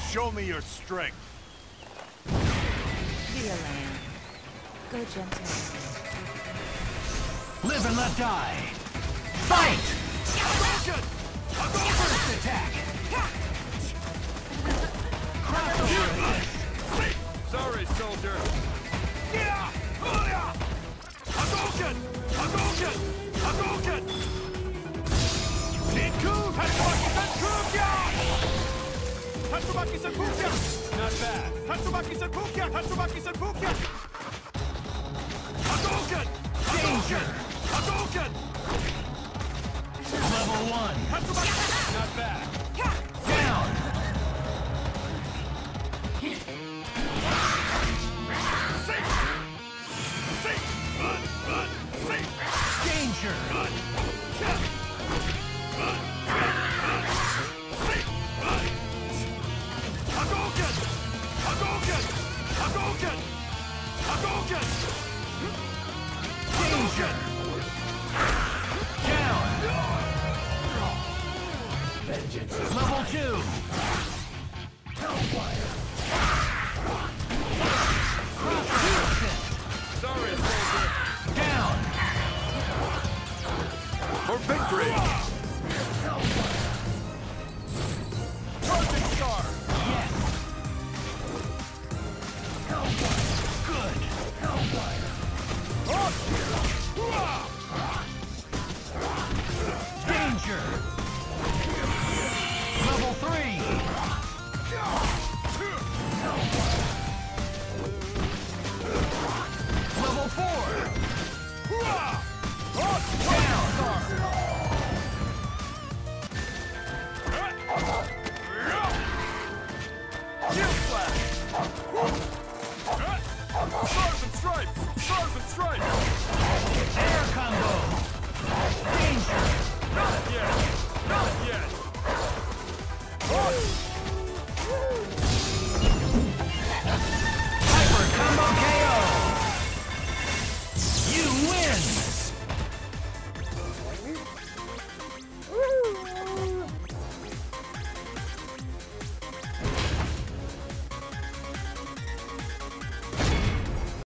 Show me your strength. Be a lamb. Go gentle. Live and let die. Fight! First attack. Sorry, soldier. Hadouken! Hadouken! Hadouken! Shinku! Tatsumaki Senpukya! Not bad. Tatsumaki Senpukya! Tatsumaki Senpukya! Hadouken! Danger! Hadouken! Level 1. Tatsumaki! Not bad. Down! Danger! Hadouken! Hadouken! Hadouken! Hadouken! Danger! Down! Level 2. Sorry, soldier. Down! For victory! Charging star! Yes! Good! Danger! Level 3! Level 4! Down!